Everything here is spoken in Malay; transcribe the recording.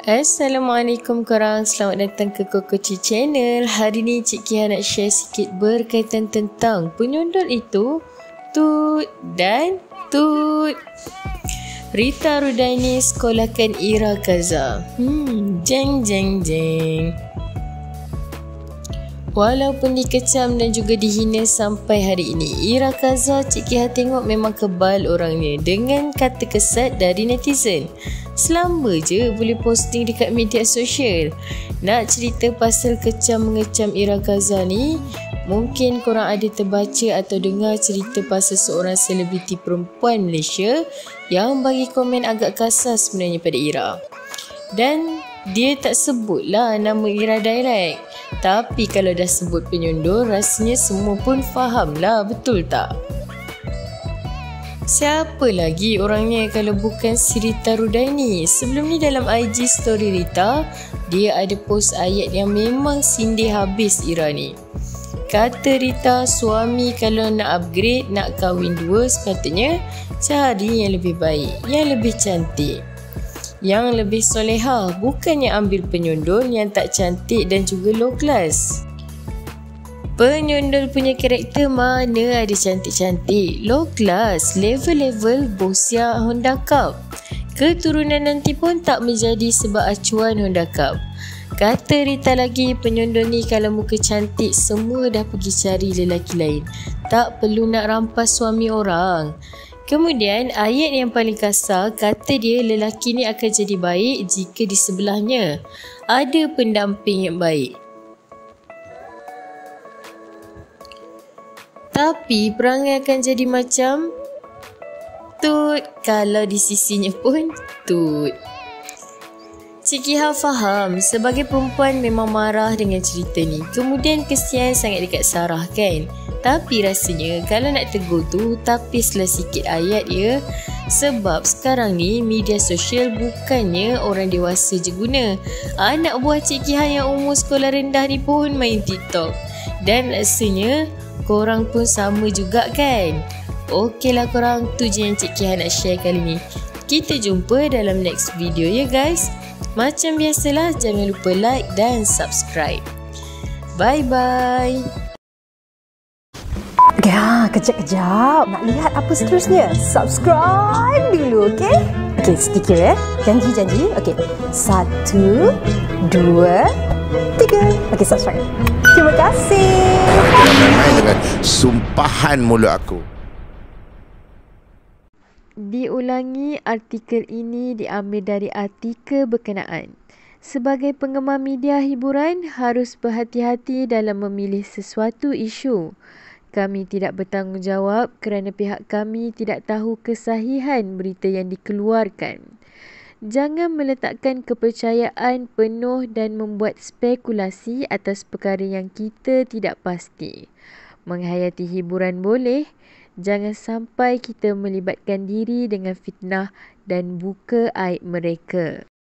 Assalamualaikum korang, selamat datang ke Kokoci Channel. Hari ni Cik Kia nak share sikit berkaitan tentang penyundul itu tut dan tut. Rita Rudaini sekolahkan Ira Kaza. Jeng jeng jeng. Walaupun dikecam dan juga dihina sampai hari ini, Ira Kaza Cik Kia tengok memang kebal orangnya dengan kata kesat dari netizen. Selamba je boleh posting dekat media sosial. Nak cerita pasal kecam-mengecam Ira Kaza ni, mungkin korang ada terbaca atau dengar cerita pasal seorang selebriti perempuan Malaysia yang bagi komen agak kasar sebenarnya pada Ira. Dan dia tak sebutlah nama Ira direct. Tapi kalau dah sebut penyundul, rasanya semua pun faham lah, betul tak? Siapa lagi orangnya kalau bukan si Rita Rudaini? Sebelum ni dalam IG story Rita, dia ada post ayat yang memang sindir habis Ira ni. Kata Rita, suami kalau nak upgrade, nak kahwin dua, sepatutnya cari yang lebih baik, yang lebih cantik, yang lebih solehah, bukannya ambil penyundul yang tak cantik dan juga low class. Penyundul punya karakter mana ada cantik-cantik, low class, level-level bosia Honda Cup. Keturunan nanti pun tak menjadi sebab acuan Honda Cup. Kata Rita lagi, penyundul ni kalau muka cantik semua dah pergi cari lelaki lain. Tak perlu nak rampas suami orang. Kemudian ayat yang paling kasar, kata dia lelaki ni akan jadi baik jika di sebelahnya ada pendamping yang baik. Tapi perangai akan jadi macam tut kalau di sisinya pun tut. Cik Kia faham, sebagai perempuan memang marah dengan cerita ni. Kemudian kesian sangat dekat Sarah kan. Tapi rasanya kalau nak tegur tu, tapislah sikit ayat ya. Sebab sekarang ni media sosial bukannya orang dewasa je guna. Anak buah Cik Kia yang umur sekolah rendah ni pun main TikTok. Dan rasanya korang pun sama juga kan. Okeylah korang, tu je yang Cik Kia nak share kali ni. Kita jumpa dalam next video ya guys. Macam biasalah, jangan lupa like dan subscribe. Bye bye. Ya, kejap-kejap. Nak lihat apa seterusnya? Subscribe dulu, okey? Okey, sedikit ya. Janji. Okey. 1, 2, 3. Okey, subscribe. Terima kasih. Jangan main-main dengan sumpahan mulut aku. Diulangi, artikel ini diambil dari artikel berkenaan. Sebagai penggemar media hiburan, harus berhati-hati dalam memilih sesuatu isu. Kami tidak bertanggungjawab kerana pihak kami tidak tahu kesahihan berita yang dikeluarkan. Jangan meletakkan kepercayaan penuh dan membuat spekulasi atas perkara yang kita tidak pasti. Menghayati hiburan boleh, jangan sampai kita melibatkan diri dengan fitnah dan buka aib mereka.